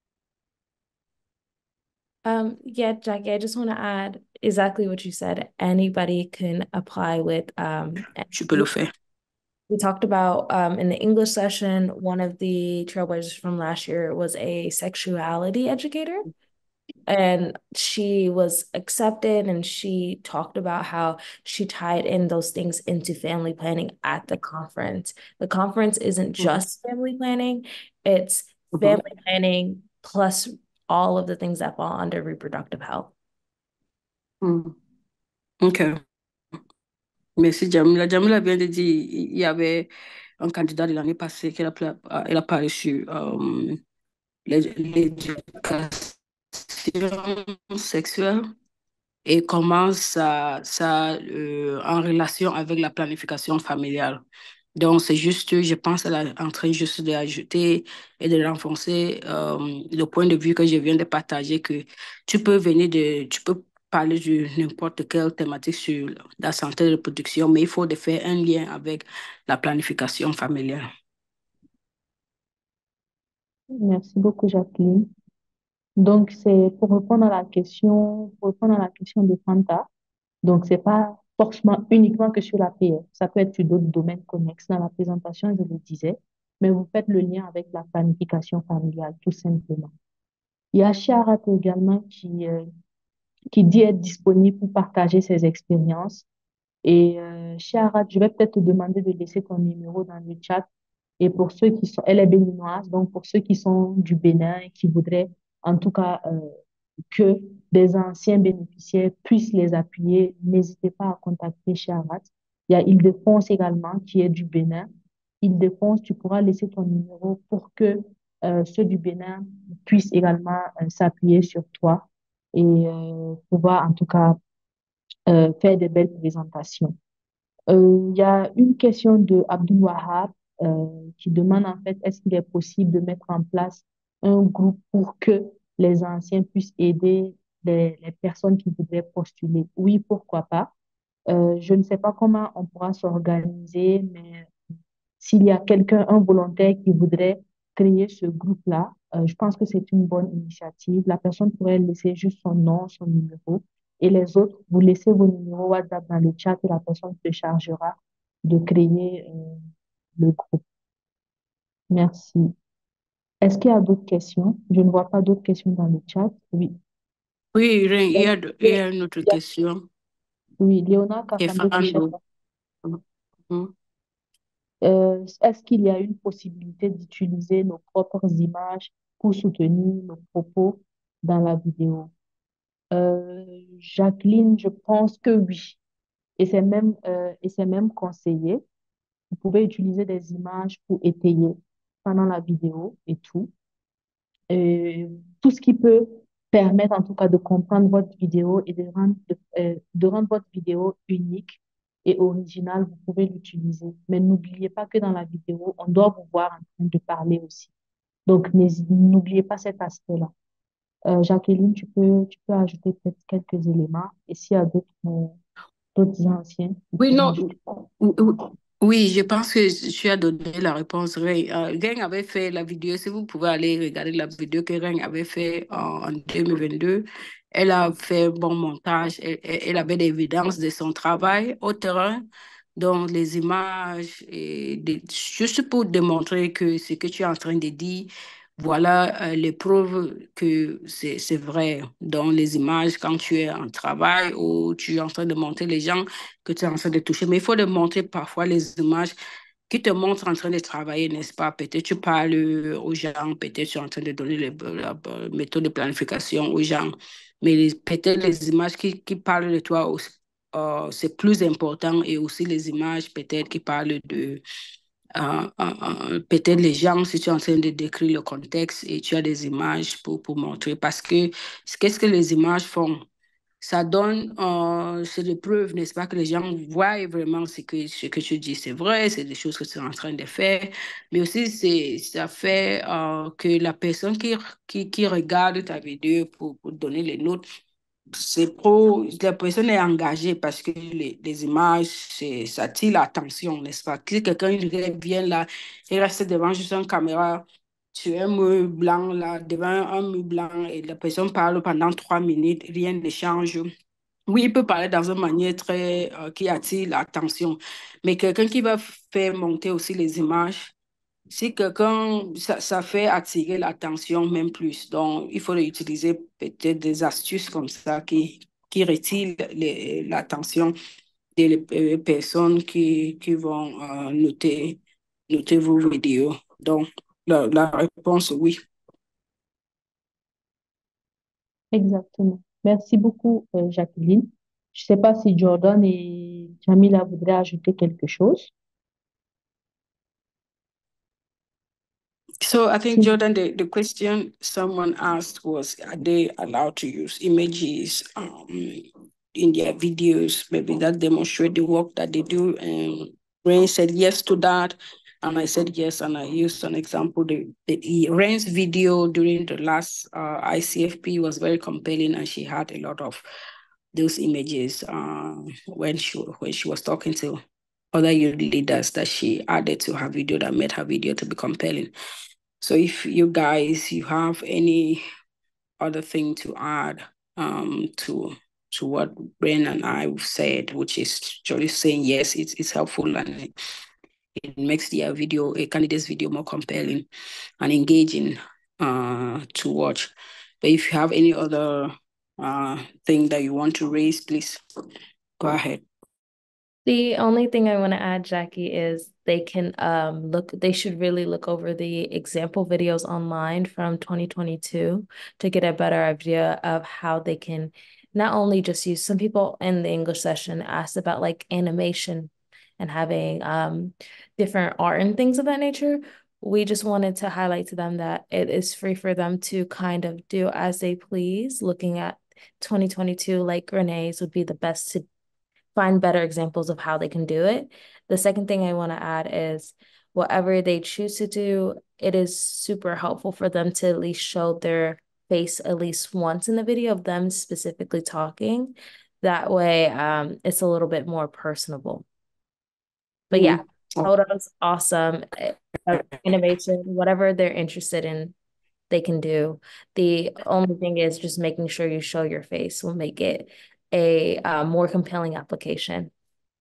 Speaker 3: Um, yeah, Jackie, I just want to add exactly what you said. Anybody can apply with um
Speaker 2: tu peux le faire.
Speaker 3: we talked about um in the English session, one of the trailblazers from last year was a sexuality educator. And she was accepted and she talked about how she tied in those things into family planning at the conference. The conference isn't
Speaker 2: Mhm.
Speaker 3: just family planning, it's
Speaker 2: Mhm.
Speaker 3: family planning plus all of the things that fall under reproductive health.
Speaker 2: Mhm. OK. Merci, Jamila. Jamila vient de dire il y avait un candidat de l'année passée qui a, pla- elle a parlé sur euh, l'é- l'éducation sexuelle et comment ça, ça euh, en relation avec la planification familiale. Donc, c'est juste, je pense, elle est en train juste d'ajouter et de renforcer euh, le point de vue que je viens de partager, que tu peux venir de, tu peux parler de n'importe quelle thématique sur la santé de reproduction, mais il faut de faire un lien avec la planification familiale.
Speaker 1: Merci beaucoup, Jacqueline. Donc, c'est pour répondre à la question, pour répondre à la question de Fanta. Donc, c'est pas forcément uniquement que sur la P F. Ça peut être sur d'autres domaines connexes. Dans la présentation, je le disais, mais vous faites le lien avec la planification familiale, tout simplement. Il y a Chiarat également qui, euh, qui dit être disponible pour partager ses expériences. Et euh, Chiarat, je vais peut-être te demander de laisser ton numéro dans le chat. Et pour ceux qui sont, elle est béninoise, donc pour ceux qui sont du Bénin et qui voudraient en tout cas euh, que des anciens bénéficiaires puissent les appuyer, n'hésitez pas à contacter Charat. Il y a Île-de-France également qui est du Bénin. Île-de-France, tu pourras laisser ton numéro pour que euh, ceux du Bénin puissent également euh, s'appuyer sur toi et euh, pouvoir en tout cas euh, faire des belles présentations. Euh, Il y a une question de Abdul Wahab euh, qui demande en fait, est-ce qu'il est possible de mettre en place un groupe pour que les anciens puissent aider les, les personnes qui voudraient postuler? Oui, pourquoi pas. Euh, je ne sais pas comment on pourra s'organiser, mais s'il y a quelqu'un, un volontaire qui voudrait créer ce groupe-là, euh, je pense que c'est une bonne initiative. La personne pourrait laisser juste son nom, son numéro, et les autres, vous laissez vos numéros WhatsApp dans le chat et la personne se chargera de créer euh, le groupe. Merci. Est-ce qu'il y a d'autres questions? Je ne vois pas d'autres questions dans le chat. Oui.
Speaker 2: Oui, il y a, il y a une autre
Speaker 1: Il y a-
Speaker 2: question.
Speaker 1: Oui, Léonard Kassambé-Pichette.
Speaker 2: Stéphane. Mhm.
Speaker 1: Euh, est-ce qu'il y a une possibilité d'utiliser nos propres images pour soutenir nos propos dans la vidéo? Euh, Jacqueline, je pense que oui. Et c'est même, euh, et c'est même conseillé. Vous pouvez utiliser des images pour étayer pendant la vidéo et tout. Et tout ce qui peut permettre en tout cas de comprendre votre vidéo et de rendre, de, euh, de rendre votre vidéo unique et originale, vous pouvez l'utiliser. Mais n'oubliez pas que dans la vidéo, on doit vous voir en train de parler aussi. Donc, n'hési- n'oubliez pas cet aspect-là. Euh, Jacqueline, tu peux, tu peux ajouter peut-être quelques éléments. Et s'il y a d'autres, euh, d'autres anciens, ils
Speaker 2: Oui,
Speaker 1: pourront
Speaker 2: non,
Speaker 1: ajouter.
Speaker 2: ou- ou- oui, je pense que tu as donné la réponse. Ren euh, Ren avait fait la vidéo, si vous pouvez aller regarder la vidéo que Ren avait fait en, en deux mille vingt-deux. Elle a fait un bon montage, elle, elle- elle avait des évidences de son travail au terrain, donc les images, et des- juste pour démontrer que ce que tu es en train de dire, voilà euh, les preuves que c'est c'est vrai dans les images quand tu es en travail ou tu es en train de montrer les gens que tu es en train de toucher. Mais il faut de montrer parfois les images qui te montrent en train de travailler, n'est-ce pas? Peut-être tu parles aux gens, peut-être tu es en train de donner les, la, la méthode de planification aux gens, mais les- peut-être les images qui, qui parlent de toi aussi, euh, c'est plus important et aussi les images peut-être qui parlent de euh, euh, euh, peut-être les gens, si tu es en train de décrire le contexte et tu as des images pour, pour montrer, parce que qu'est-ce que les images font? Ça donne, euh, c'est des preuves, n'est-ce pas, que les gens voient vraiment ce que, ce que tu dis, c'est vrai, c'est des choses que tu es en train de faire, mais aussi c'est, ça fait euh, que la personne qui, qui, qui regarde ta vidéo pour, pour donner les notes, c'est pro, la personne est engagée parce que les, les images, c'est, ça attire l'attention, n'est-ce pas? Si quelqu'un il vient là, il reste devant juste une caméra, sur un mur blanc, là, devant un mur blanc, et la personne parle pendant trois minutes, rien ne change. Oui, il peut parler dans une manière très, euh, qui attire l'attention, mais quelqu'un qui va faire monter aussi les images, si quelqu'un, ça, ça fait attirer l'attention même plus. Donc, il faut utiliser peut-être des astuces comme ça qui, qui retirent les- l'attention des euh, personnes qui, qui vont euh, noter, noter vos vidéos. Donc, la, la réponse, oui.
Speaker 1: Exactement. Merci beaucoup, euh, Jacqueline. Je ne sais pas si Jordan et Jamila voudraient ajouter quelque chose.
Speaker 2: So I think,
Speaker 1: Si-
Speaker 2: Jordan, the, the question someone asked was, are they allowed to use images um, in their videos, maybe that demonstrate the work that they do? And Rain said yes to that. And I said yes, and I used an example. The, the Rain's video during the last uh, I C F P was very compelling, and she had a lot of those images uh, when she when she was talking to other youth leaders that she added to her video that made her video to be compelling. So if you guys you have any other thing to add um, to to what Bren and I said, which is just saying yes, it's it's helpful and it, it makes the video a candidate's video more compelling and engaging uh, to watch. But if you have any other uh, thing that you want to raise, please go ahead.
Speaker 3: The only thing I want to add, Jackie, is they can um look, they should really look over the example videos online from twenty twenty-two to get a better idea of how they can not only just use, some people in the English session asked about like animation and having um different art and things of that nature. We just wanted to highlight to them that it is free for them to kind of do as they please. Looking at twenty twenty-two, like Renee's would be the best to find better examples of how they can do it. The second thing I want to add is whatever they choose to do, it is super helpful for them to at least show their face at least once in the video of them specifically talking. That way, um, it's a little bit more personable. But yeah,
Speaker 2: Mm. Oh,
Speaker 3: photos, awesome. Eh, uh, Innovation, whatever they're interested in, they can do. The only thing is just making sure you show your face will make it a uh, more compelling application.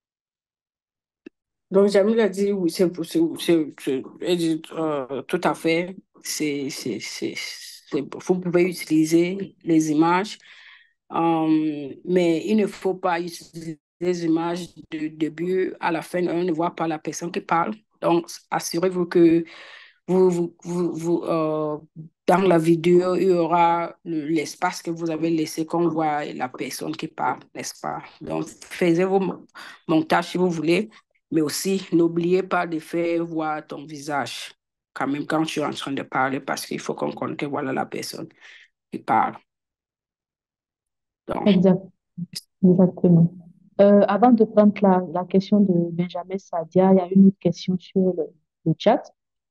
Speaker 2: donc, Jamil a dit oui, c'est c'est- c'est- c'est- elle dit, euh, tout à fait. C'est, c'est, c'est, c'est- vous pouvez utiliser les images, euh, mais il ne faut pas utiliser les images du début à la fin. On ne voit pas la personne qui parle. Donc, assurez-vous que vous, vous, vous, vous, euh, dans la vidéo, il y aura le- l'espace que vous avez laissé qu'on voit la personne qui parle, n'est-ce pas? Donc, faites vos mo- montages si vous voulez, mais aussi n'oubliez pas de faire voir ton visage quand même quand tu es en train de parler parce qu'il faut qu'on compte que voilà la personne qui parle. Donc,
Speaker 1: Exact, exactement. Euh, avant de prendre la, la question de Benjamin Sadia, il y a une autre question sur le, le chat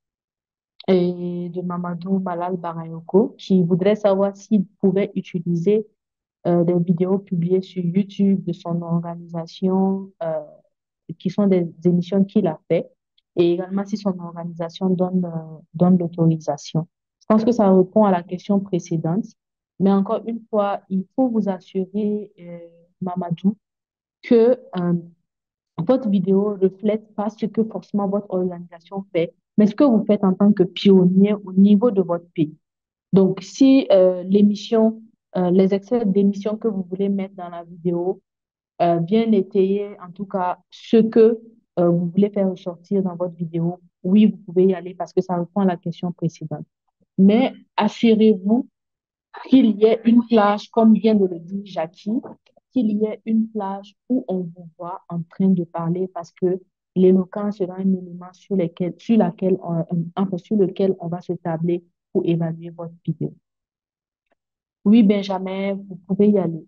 Speaker 1: et de Mamadou Malal Barayoko qui voudrait savoir s'il pouvait utiliser euh, des vidéos publiées sur YouTube de son organisation, euh, qui sont des émissions qu'il a fait, et également si son organisation donne, euh, donne l'autorisation. Je pense que ça répond à la question précédente, mais encore une fois, il faut vous assurer, euh, Mamadou, que euh, votre vidéo reflète pas ce que forcément votre organisation fait, mais ce que vous faites en tant que pionnier au niveau de votre pays. Donc, si euh, l'émission, euh, les extraits d'émissions que vous voulez mettre dans la vidéo euh, viennent étayer, en tout cas, ce que euh, vous voulez faire ressortir dans votre vidéo, oui, vous pouvez y aller parce que ça répond à la question précédente. Mais assurez-vous qu'il y ait une plage, comme vient de le dire Jackie, qu'il y ait une plage où on vous voit en train de parler parce que l'éloquence sera un élément sur, lesquels, sur, laquelle on, enfin, sur lequel on va se tabler pour évaluer votre vidéo. Oui, Benjamin, vous pouvez y aller.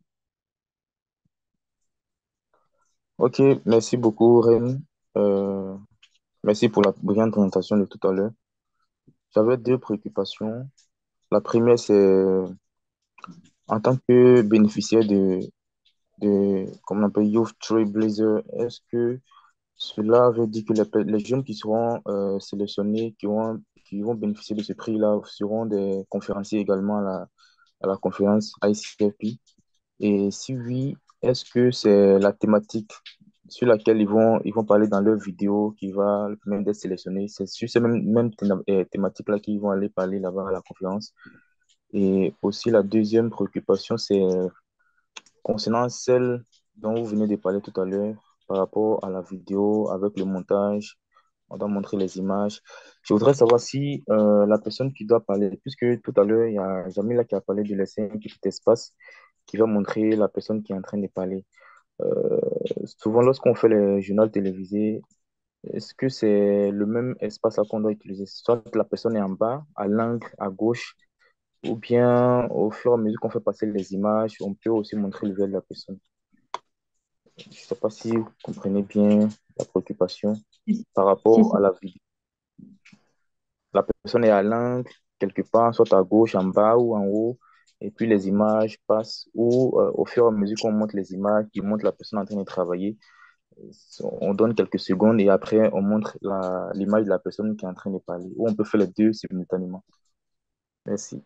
Speaker 4: Ok, merci beaucoup, Rémi. Euh, merci pour la brillante présentation de tout à l'heure. J'avais deux préoccupations. La première, c'est en tant que bénéficiaire de, de comment on appelle, Youth Trailblazer, est-ce que cela veut dire que les, pe- les jeunes qui seront euh, sélectionnés, qui, ont, qui vont bénéficier de ce prix-là seront des conférenciers également à la, à la conférence I C F P? Et si oui, est-ce que c'est la thématique sur laquelle ils vont, ils vont parler dans leur vidéo qui va même d'être sélectionnée? C'est sur ces mêmes, mêmes thé- euh, thématiques-là qu'ils vont aller parler là-bas à la conférence. Et aussi, la deuxième préoccupation, c'est concernant celle dont vous venez de parler tout à l'heure, par rapport à la vidéo, avec le montage, on doit montrer les images. Je voudrais savoir si euh, la personne qui doit parler, puisque tout à l'heure, il y a Jamila qui a parlé de laisser un petit espace qui va montrer la personne qui est en train de parler. Euh, Souvent, lorsqu'on fait les journaux télévisés, est-ce que c'est le même espace là qu'on doit utiliser? Soit la personne est en bas, à l'angle, à gauche, ou bien au fur et à mesure qu'on fait passer les images, on peut aussi montrer le visage de la personne. Je ne sais pas si vous comprenez bien la préoccupation
Speaker 1: Si,
Speaker 4: par
Speaker 1: si,
Speaker 4: rapport à
Speaker 1: si.
Speaker 4: la vidéo. La personne est à l'angle, quelque part, soit à gauche, en bas ou en haut, et puis les images passent, ou euh, au fur et à mesure qu'on monte les images, qui montrent la personne en train de travailler, on donne quelques secondes et après on montre la, l'image de la personne qui est en train de parler, ou on peut faire les deux simultanément. Merci.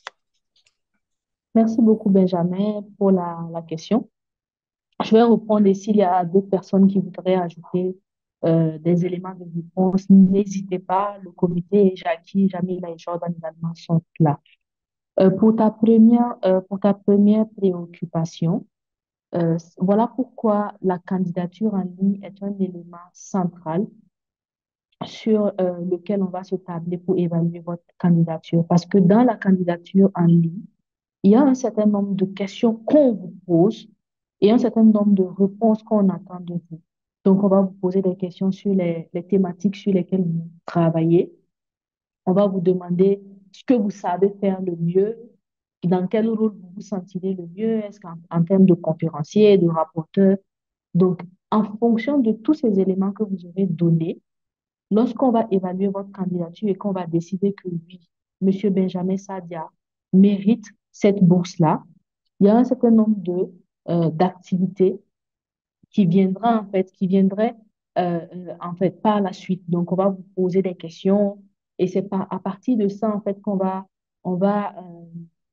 Speaker 1: Merci beaucoup, Benjamin, pour la, la question. Je vais reprendre et s'il y a d'autres personnes qui voudraient ajouter euh, des éléments de réponse, n'hésitez pas. Le comité, Jackie, Jamila et Jordan également sont là. Euh, pour ta première, euh, pour ta première préoccupation, euh, voilà pourquoi la candidature en ligne est un élément central sur euh, lequel on va se tabler pour évaluer votre candidature. Parce que dans la candidature en ligne, il y a un certain nombre de questions qu'on vous pose et un certain nombre de réponses qu'on attend de vous. Donc, on va vous poser des questions sur les, les thématiques sur lesquelles vous travaillez. On va vous demander ce que vous savez faire le mieux, dans quel rôle vous vous sentirez le mieux, est-ce qu'en en termes de conférencier, de rapporteur. Donc, en fonction de tous ces éléments que vous aurez donnés, lorsqu'on va évaluer votre candidature et qu'on va décider que oui, Monsieur Benjamin Sadia mérite cette bourse-là, il y a un certain nombre de euh, d'activités qui viendra en fait, qui viendraient euh, euh, en fait par la suite. Donc, on va vous poser des questions et c'est pas à partir de ça en fait qu'on va on va euh,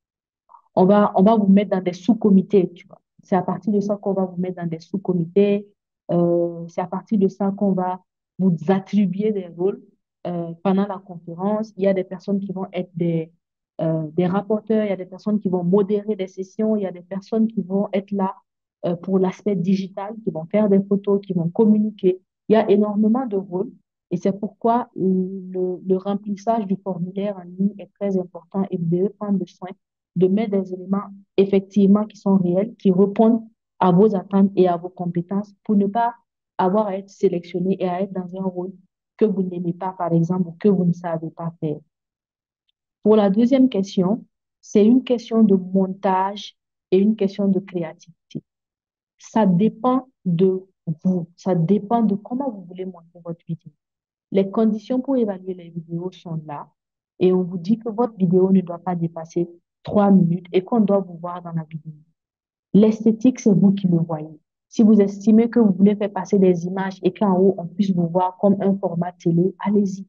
Speaker 1: on va, on va vous mettre dans des sous-comités, tu vois. C'est à partir de ça qu'on va vous mettre dans des sous-comités. Euh, c'est à partir de ça qu'on va vous attribuer des rôles. Euh, pendant la conférence, il y a des personnes qui vont être des, euh, des rapporteurs, il y a des personnes qui vont modérer des sessions, il y a des personnes qui vont être là euh, pour l'aspect digital, qui vont faire des photos, qui vont communiquer. Il y a énormément de rôles et c'est pourquoi le, le remplissage du formulaire en ligne est très important et vous devez prendre soin de mettre des éléments effectivement qui sont réels, qui répondent à vos attentes et à vos compétences pour ne pas avoir à être sélectionné et à être dans un rôle que vous n'aimez pas, par exemple, ou que vous ne savez pas faire. Pour la deuxième question, c'est une question de montage et une question de créativité. Ça dépend de vous, ça dépend de comment vous voulez monter votre vidéo. Les conditions pour évaluer les vidéos sont là et on vous dit que votre vidéo ne doit pas dépasser trois minutes et qu'on doit vous voir dans la vidéo. L'esthétique, c'est vous qui le voyez. Si vous estimez que vous voulez faire passer des images et qu'en haut, on puisse vous voir comme un format télé, allez-y.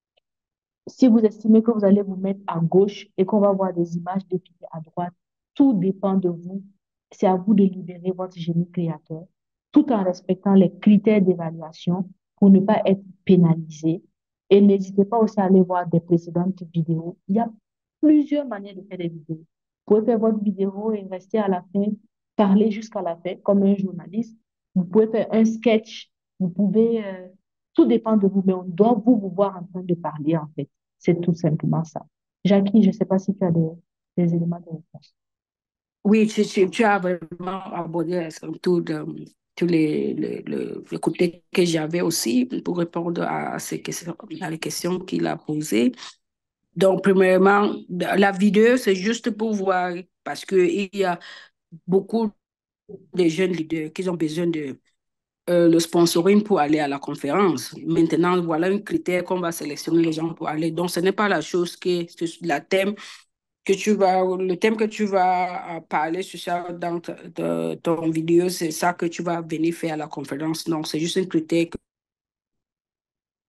Speaker 1: Si vous estimez que vous allez vous mettre à gauche et qu'on va voir des images défilées à droite, tout dépend de vous. C'est à vous de libérer votre génie créateur, tout en respectant les critères d'évaluation pour ne pas être pénalisé. Et n'hésitez pas aussi à aller voir des précédentes vidéos. Il y a plusieurs manières de faire des vidéos. Vous pouvez faire votre vidéo et rester à la fin, parler jusqu'à la fin comme un journaliste. Vous pouvez faire un sketch. Vous pouvez, euh, tout dépend de vous, mais on doit vous, vous voir en train de parler, en fait. C'est tout simplement ça. Jackie, je ne sais pas si tu as des, des éléments de réponse.
Speaker 2: Oui, tu, tu, tu as vraiment abordé tout de, tous les, les, les, les côtés que j'avais aussi pour répondre à, ces questions, à les questions qu'il a posées. Donc, premièrement, la vidéo, c'est juste pour voir, parce qu'il y a beaucoup de jeunes leaders qui ont besoin de euh, le sponsoring pour aller à la conférence. Maintenant, voilà un critère qu'on va sélectionner les gens pour aller. Donc, ce n'est pas la chose que la thème que tu vas, le thème que tu vas parler sur ça dans ta, ta, ton vidéo, c'est ça que tu vas venir faire à la conférence. Non, c'est juste un critère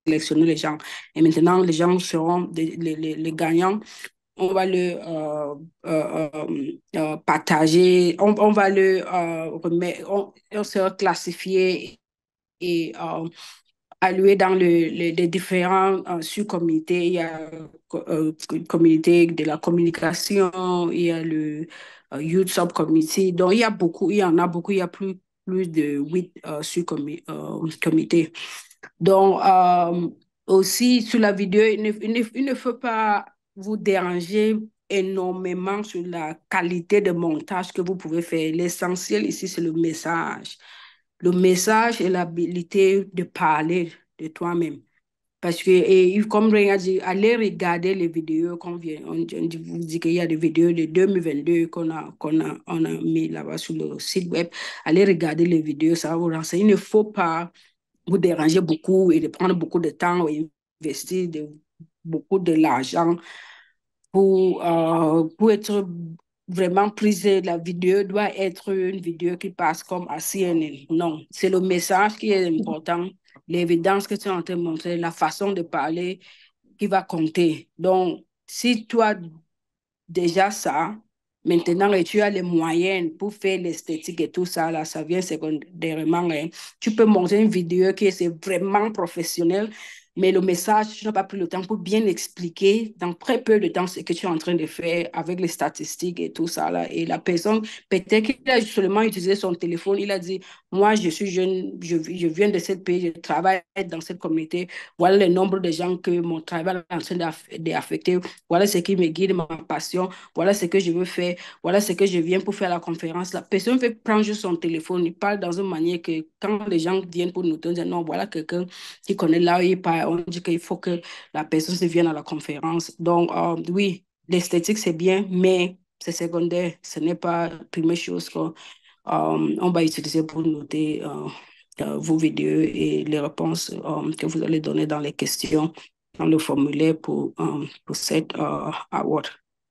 Speaker 2: sélectionner les gens. Et maintenant, les gens seront des, les, les, les gagnants. On va le euh, euh, euh, euh, partager, on, on va le euh, remettre, on, on sera classifié et euh, alloué dans le, le- les différents euh, sous-comités. Il y a euh, le comité de la communication, il y a le euh, Youth Subcommittee. Donc, il y a beaucoup, il y en a beaucoup, il y a plus, plus de huit euh, sous-comités. Donc, euh, aussi, sur la vidéo, il ne, il ne, il ne faut pas vous déranger énormément sur la qualité de montage que vous pouvez faire. L'essentiel ici, c'est le message. Le message et l'habilité de parler de toi-même. Parce que, et comme Ray a dit, allez regarder les vidéos qu'on vient. On, on dit- vous dit qu'il y a des vidéos de deux mille vingt-deux qu'on a, qu'on a, on a mis là-bas sur le site web. Allez regarder les vidéos, ça va vous renseigner. Il ne faut pas vous déranger beaucoup et de prendre beaucoup de temps et investir de, beaucoup de l'argent pour, euh, pour être vraiment prisé. La vidéo doit être une vidéo qui passe comme à C N N. Non, c'est le message qui est important, l'évidence que tu es en train de montrer, la façon de parler qui va compter. Donc, si toi, déjà ça, maintenant, et tu as les moyens pour faire l'esthétique et tout ça, là, ça vient secondairement. Hein. Tu peux monter une vidéo qui est vraiment professionnelle, mais le message, tu n'as pas pris le temps pour bien expliquer dans très peu de temps ce que tu es en train de faire avec les statistiques et tout ça, là. Et la personne, peut-être qu'il a seulement utilisé son téléphone, il a dit, moi, je suis jeune, je, je viens de ce pays, je travaille dans cette communauté, voilà le nombre de gens que mon travail est en train d'affecter, voilà ce qui me guide, ma passion, voilà ce que je veux faire, voilà ce que je viens pour faire la conférence. La personne veut prendre juste son téléphone, il parle dans une manière que quand les gens viennent pour nous dire non, voilà quelqu'un qui connaît là, il parle, on dit qu'il faut que la personne se vienne à la conférence. Donc, euh, oui, l'esthétique, c'est bien, mais c'est secondaire. Ce n'est pas la première chose qu'on euh, on va utiliser pour noter euh, euh, vos vidéos et les réponses euh, que vous allez donner dans les questions, dans le formulaire pour, euh, pour cette euh, award.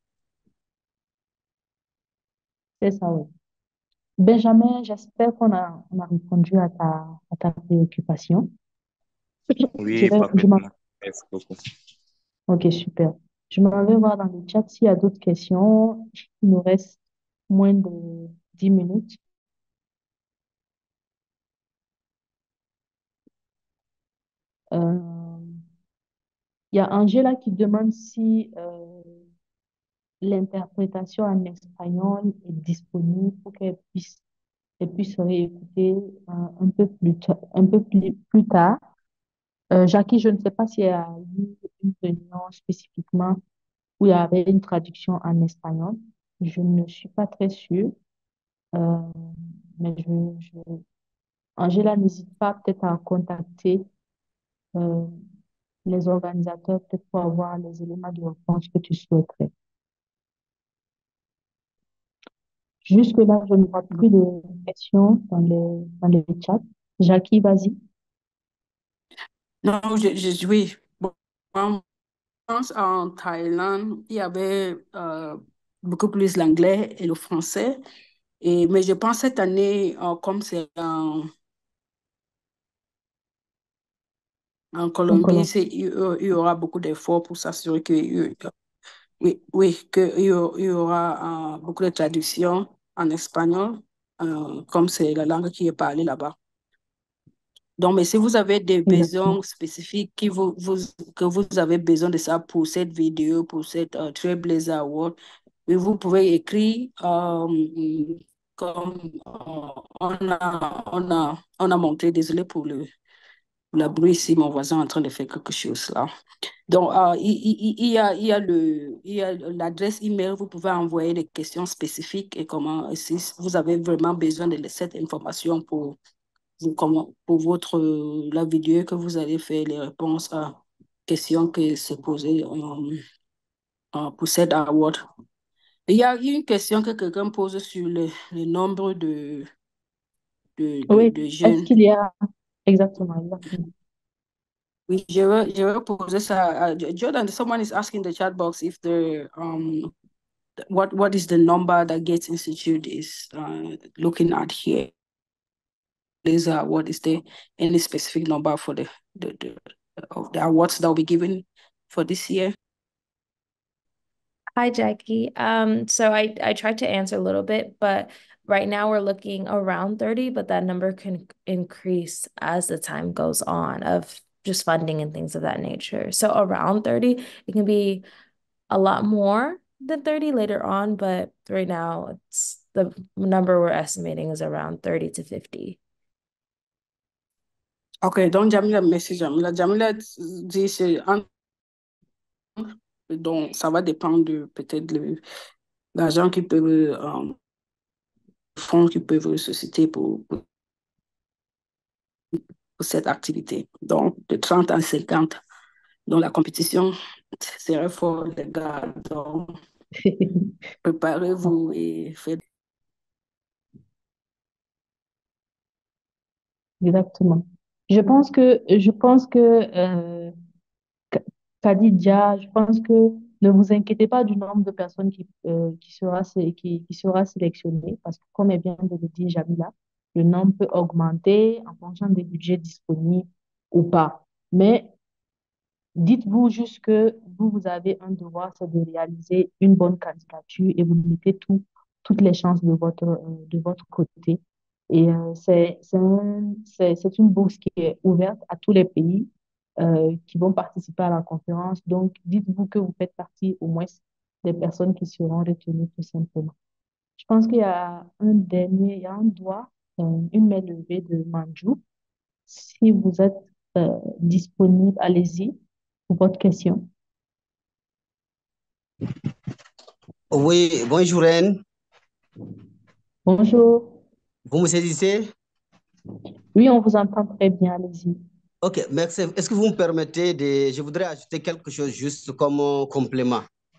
Speaker 1: C'est ça, oui. Benjamin, j'espère qu'on a, on a répondu à ta, à ta préoccupation. Je
Speaker 4: Oui,
Speaker 1: vais, je m'en-
Speaker 4: parfaitement. Merci beaucoup.
Speaker 1: ok, super. Je m'en vais voir dans le chat s'il y a d'autres questions. Il nous reste moins de dix minutes. Euh, Il y a Angela qui demande si euh, l'interprétation en espagnol est disponible pour qu'elle puisse, elle puisse réécouter euh, un peu plus, ta- un peu plus, plus tard. Euh, Jackie, je ne sais pas s'il y a eu une réunion spécifiquement où il y avait une traduction en espagnol. Je ne suis pas très sûre, euh, mais je, je... Angela, n'hésite pas peut-être à contacter euh, les organisateurs, peut-être pour avoir les éléments de réponse que tu souhaiterais. Jusque-là, je ne vois plus de questions dans les, dans les chats. Jackie, vas-y.
Speaker 2: Non, je, je, oui. Bon, en France, en Thaïlande, il y avait euh, beaucoup plus l'anglais et le français. Et, mais je pense cette année, euh, comme c'est en, en
Speaker 1: En
Speaker 2: Colombie,
Speaker 1: Colombie.
Speaker 2: c'est, il, y il y aura beaucoup d'efforts pour s'assurer que, oui, oui, qu'il y, aura il y aura, euh, beaucoup de traductions en espagnol, euh, comme c'est la langue qui est parlée là-bas. Donc, mais si vous avez des
Speaker 1: Exactement.
Speaker 2: besoins spécifiques qui vous, vous, que vous avez besoin de ça pour cette vidéo, pour cette euh, Trailblazer Award, oui, vous pouvez écrire euh, comme euh, on a, on a, on a montré, désolé pour le, le bruit ici, mon voisin est en train de faire quelque chose là. Donc, euh, il, il, il y a, il y a le, il y a l'adresse email, vous pouvez envoyer des questions spécifiques et comment, si vous avez vraiment besoin de cette information pour vous, comment, pour votre, euh, la vidéo que vous allez faire, les réponses à questions que se posées euh, euh, pour cette award. Il y a une question que quelqu'un pose sur le, le nombre de, de, de,
Speaker 1: Oui,
Speaker 2: de
Speaker 1: est-ce
Speaker 2: jeunes.
Speaker 1: qu'il y a... Exactement, exactement.
Speaker 2: Oui, je vais, je vais poser ça. à Jordan, someone is asking the chat box if the um what what is the number that Gates Institute is uh, looking at here? Is uh, what is the any specific number for the the, the of the awards that will be given for this year?
Speaker 3: Hi, Jackie. Um, so I I tried to answer a little bit, but right now we're looking around thirty, but that number can increase as the time goes on of just funding and things of that nature. So around thirty, it can be a lot more than thirty later on, but right now it's the number we're estimating is around thirty to fifty.
Speaker 2: Ok, donc Jamila, merci Jamila. Jamila dit c'est un- donc ça va dépendre de peut-être le- l'argent qu'ils peuvent, euh, fonds qu'ils peuvent susciter pour, pour pour cette activité. Donc de trente à cinquante. Donc la compétition serait fort, les gars. Donc préparez-vous et faites.
Speaker 1: Exactement. Je pense que, je pense que, euh, Ka- Khadija, je pense que ne vous inquiétez pas du nombre de personnes qui, euh, qui sera, sé- qui, qui sera sélectionné parce que, comme elle vient de le dire, Jamila, le nombre peut augmenter en fonction des budgets disponibles ou pas. Mais dites-vous juste que vous, vous avez un devoir, c'est de réaliser une bonne candidature et vous mettez tout, toutes les chances de votre, euh, de votre côté. Et euh, c'est, c'est un- c'est, c'est une bourse qui est ouverte à tous les pays euh, qui vont participer à la conférence. Donc, dites-vous que vous faites partie au moins des personnes qui seront retenues tout simplement. Je pense qu'il y a un dernier, il y a un doigt, euh, une main levée de Manju. Si vous êtes euh, disponible, allez-y pour votre question.
Speaker 5: Oui, bonjour Anne.
Speaker 1: Bonjour.
Speaker 5: Vous me saisissez?
Speaker 1: Oui, on vous entend très bien, allez-y.
Speaker 5: Ok, merci. Est-ce que vous me permettez de... Je voudrais ajouter quelque chose juste comme euh, complément.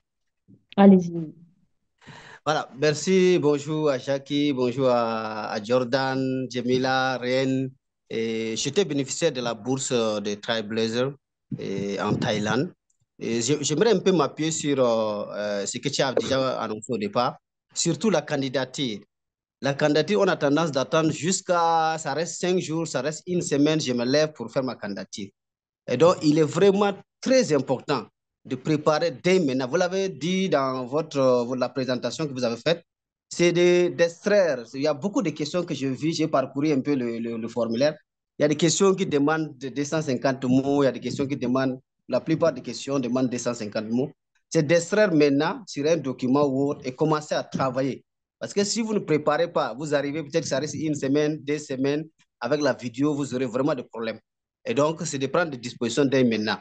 Speaker 1: Allez-y.
Speaker 5: Voilà, merci. Bonjour à Jackie, bonjour à, à Jordan, Jamila, Ren. Et j'étais bénéficiaire de la bourse euh, de Trailblazer et en Thaïlande. Et je- j'aimerais un peu m'appuyer sur euh, euh, ce que tu as déjà annoncé au départ, surtout la candidature. La candidature, on a tendance d'attendre jusqu'à, ça reste cinq jours, ça reste une semaine, je me lève pour faire ma candidature. Et donc, il est vraiment très important de préparer dès maintenant. Vous l'avez dit dans votre, euh, la présentation que vous avez faite, c'est de- d'extraire. Il y a beaucoup de questions que je vis, j'ai parcouru un peu le, le- le formulaire. Il y a des questions qui demandent de deux cent cinquante mots, il y a des questions qui demandent, la plupart des questions demandent deux cent cinquante mots. C'est d'extraire maintenant sur un document Word et commencer à travailler. Parce que si vous ne préparez pas, vous arrivez, peut-être que ça reste une semaine, deux semaines, avec la vidéo, vous aurez vraiment des problèmes. Et donc, c'est de prendre des dispositions dès maintenant.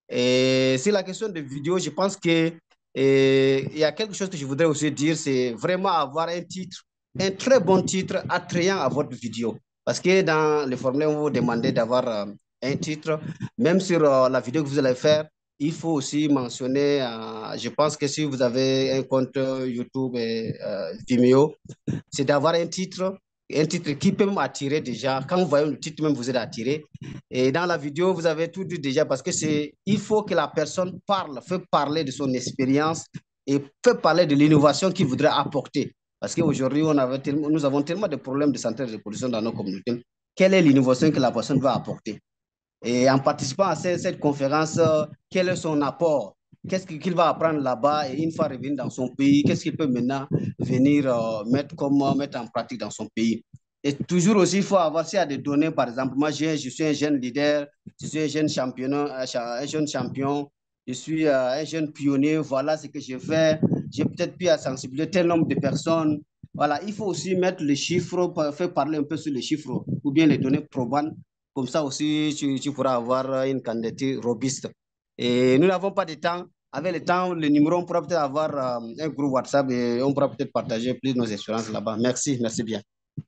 Speaker 5: Et sur la question de vidéo, je pense que et, il y a quelque chose que je voudrais aussi dire, c'est vraiment avoir un titre, un très bon titre attrayant à votre vidéo. Parce que dans le formulaire, on vous demandez d'avoir euh, un titre, même sur euh, la vidéo que vous allez faire, il faut aussi mentionner, euh, je pense que si vous avez un compte YouTube et euh, Vimeo, c'est d'avoir un titre, un titre qui peut m'attirer déjà. Quand vous voyez le titre, même vous êtes attiré. Et dans la vidéo, vous avez tout dit déjà parce que c'est, il faut que la personne parle, fait parler de son expérience et fait parler de l'innovation qu'il voudrait apporter. Parce qu'aujourd'hui, on avait tellement, nous avons tellement de problèmes de santé et de pollution dans nos communautés. Quelle est l'innovation que la personne va apporter? Et en participant à cette, cette conférence, euh, quel est son apport? Qu'est-ce qu'il va apprendre là-bas et une fois revenu dans son pays, qu'est-ce qu'il peut maintenant venir euh, mettre, comme, euh, mettre en pratique dans son pays? Et toujours aussi, il faut avoir, s'il y a des données, par exemple, moi, je, je suis un jeune leader, je suis un jeune champion, un jeune champion, je suis euh, un jeune pionnier, voilà ce que je fais. J'ai peut-être pu sensibiliser tel nombre de personnes. Voilà, il faut aussi mettre les chiffres, faire parler un peu sur les chiffres, ou bien les données probantes. Comme ça aussi, tu, tu pourras avoir une candidature robuste. Et nous n'avons pas de temps. Avec le temps, le numéro, on pourra peut-être avoir euh, un groupe WhatsApp et on pourra peut-être partager plus nos expériences là-bas. Merci, merci bien.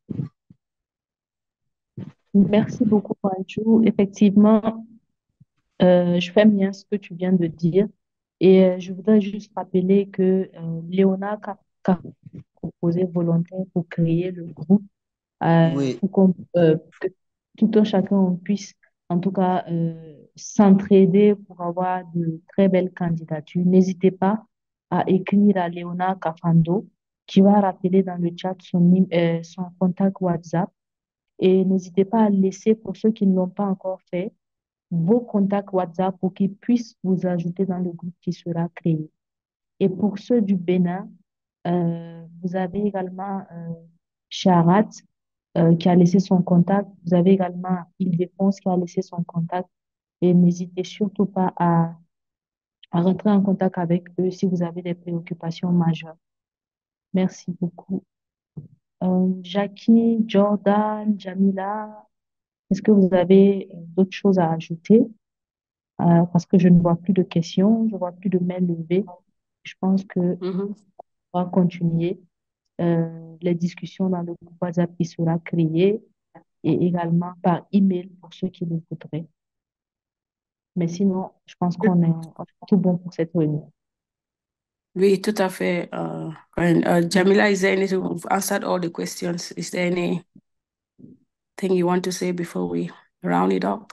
Speaker 1: Merci beaucoup, Manju. Effectivement, euh, je fais bien ce que tu viens de dire. Et euh, je voudrais juste rappeler que euh, Léona a, a proposé volontaire pour créer le groupe euh,
Speaker 5: Oui,
Speaker 1: pour qu'on, euh, que tout un chacun on puisse, en tout cas, euh, s'entraider pour avoir de très belles candidatures. N'hésitez pas à écrire à Léona Cafando, qui va rappeler dans le chat son, nim- euh, son contact WhatsApp. Et n'hésitez pas à le laisser, pour ceux qui ne l'ont pas encore fait, vos contacts WhatsApp pour qu'ils puissent vous ajouter dans le groupe qui sera créé. Et pour ceux du Bénin, euh, vous avez également euh, Charat euh, qui a laissé son contact. Vous avez également Île-de-France qui a laissé son contact. Et n'hésitez surtout pas à, à rentrer en contact avec eux si vous avez des préoccupations majeures. Merci beaucoup. Euh, Jackie, Jordan, Jamila, est-ce que vous avez euh, d'autres choses à ajouter? Euh, parce que je ne vois plus de questions, je ne vois plus de mains levées. Je pense que
Speaker 2: Mhm.
Speaker 1: on va continuer euh, les discussions dans le groupe WhatsApp qui sera créé et également par email pour ceux qui le voudraient. Mais sinon, je pense qu'on est, on est tout bon pour cette réunion.
Speaker 2: Oui, tout à fait. Uh, and, uh, Jamila, is there anything? We've answered all the questions. Is there anything you want to say before we round it up?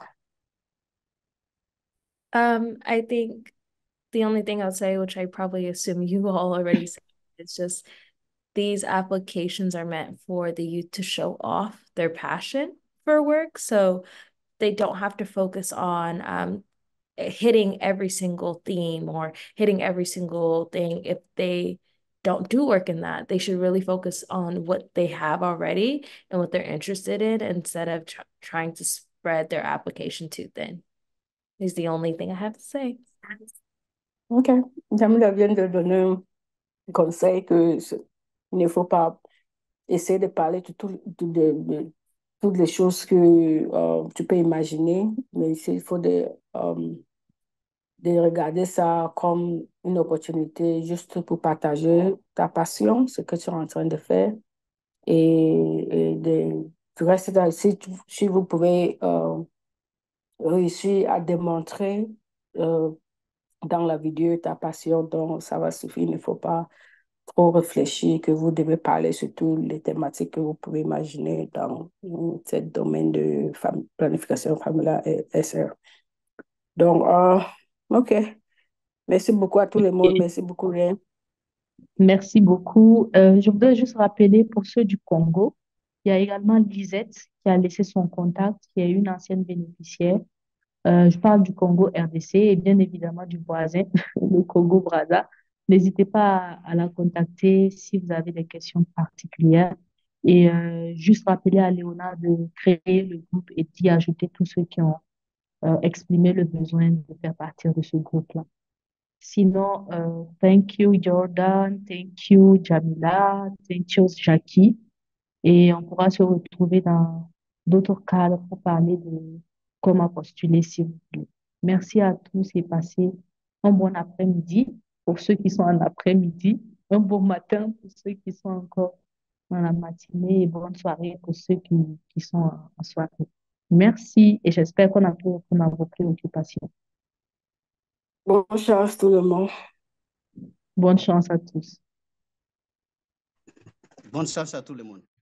Speaker 3: Um, I think the only thing I'll say, which I probably assume you all already said, is just these applications are meant for the youth to show off their passion for work. So they don't have to focus on um, hitting every single theme or hitting every single thing. If they don't do work in that, they should really focus on what they have already and what they're interested in instead of tr trying to spread their application too thin. Is the only thing I have to say.
Speaker 2: OK. Jamila vient de donner un conseil que il ne faut pas essayer de parler de, tout, de, de, de toutes les choses que euh, tu peux imaginer, mais il faut de, euh, de regarder ça comme une opportunité juste pour partager ta passion, ce que tu es en train de faire. Et, et de, tu restes dans, si, tu- si vous pouvez euh, réussir à démontrer euh, dans la vidéo ta passion, donc ça va suffire. Il ne faut pas trop réfléchir que vous devez parler sur toutes les thématiques que vous pouvez imaginer dans ce domaine de fam planification familiale et S R. Donc, euh, OK. Merci beaucoup à tout le monde.
Speaker 1: Et
Speaker 2: Merci beaucoup, Rien.
Speaker 1: merci beaucoup. Euh, je voudrais juste rappeler pour ceux du Congo, il y a également Lisette qui a laissé son contact, qui est une ancienne bénéficiaire. Euh, je parle du Congo R D C et bien évidemment du voisin, le Congo-Brazza. N'hésitez pas à, à la contacter si vous avez des questions particulières. Et euh, juste rappeler à Léona de créer le groupe et d'y ajouter tous ceux qui ont euh, exprimé le besoin de faire partir de ce groupe-là. Sinon, euh, thank you Jordan, thank you Jamila, thank you Jackie. Et on pourra se retrouver dans d'autres cadres pour parler de comment postuler, s'il vous plaît. Merci à tous et passez un bon après-midi pour ceux qui sont en après-midi, un bon matin pour ceux qui sont encore dans la matinée et bonne soirée pour ceux qui, qui sont en en soirée. Merci et j'espère qu'on a pu répondre à vos préoccupations.
Speaker 2: Bonne chance, tout le monde.
Speaker 1: Bonne chance à tous.
Speaker 5: Bonne chance à tout le monde.